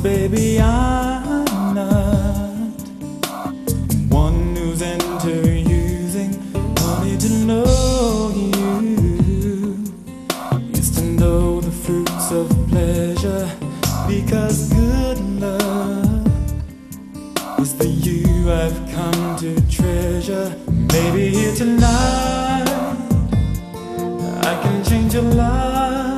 baby, I'm not one who's into using money to know you. Used to know the fruits of pleasure, because good love is the you I've come to treasure. Maybe here tonight I can change your life.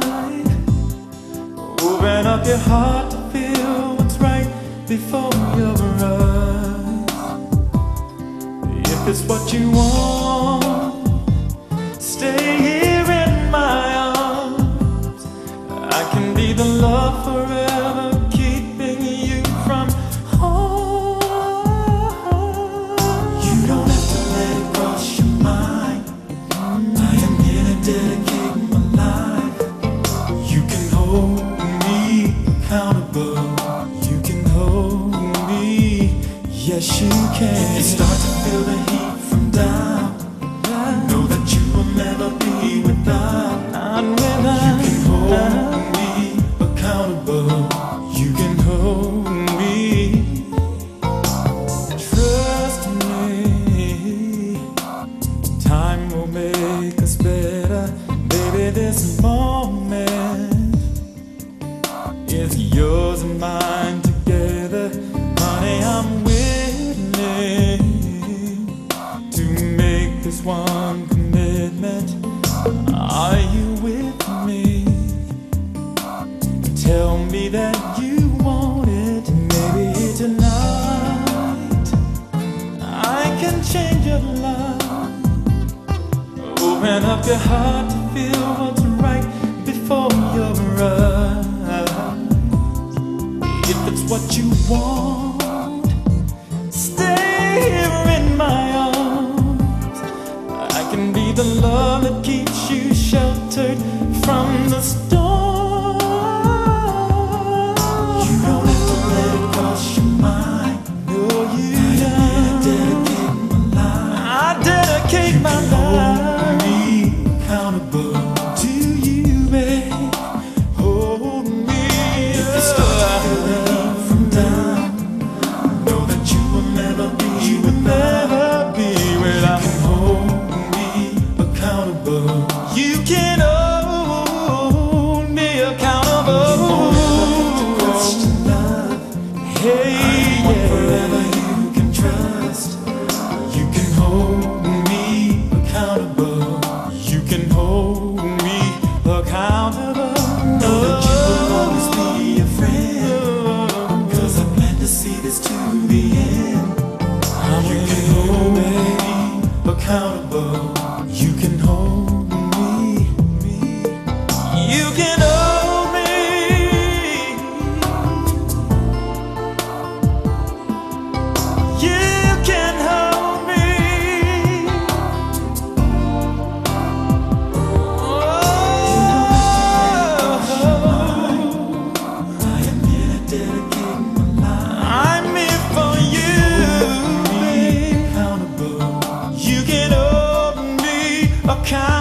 Open up your heart to feel what's right before your eyes. If it's what you want, stay here in my arms. I can be the love forever, keeping you from harm. You don't have to let it cross your mind. I am here to dedicate my life. You can hold me accountable. You can hold me, yes you can. If you start to feel the heat from down, know that you will never be without. You can hold me accountable. You can hold me. Trust me, time will make us better. Baby, this moment is yours and mine together. Honey, I'm willing to make this one commitment. Are you with me? Tell me that you want it. Maybe tonight I can change your life. Open up your heart to feel what's right before your eyes. If it's what you want, stay here in my arms. I can be the love that keeps you sheltered from the storm. You don't have to let it cross your mind. No, you don't. Dedicate my life. I dedicate my life. Hold me accountable to you, babe. Hold me. If you start to feel the heat from down, know that you will never be without. You can hold me accountable. You can hold me accountable. Hey, yeah. Forever you can trust. You can hold me accountable. You can hold me accountable. Know that you will always be a friend, 'cause I plan to see this to the end. You can hold me accountable. You can hold me. You can hold me. You can hold me. I am here to dedicate my life. I'm here for you, babe. Accountable. You can hold me accountable.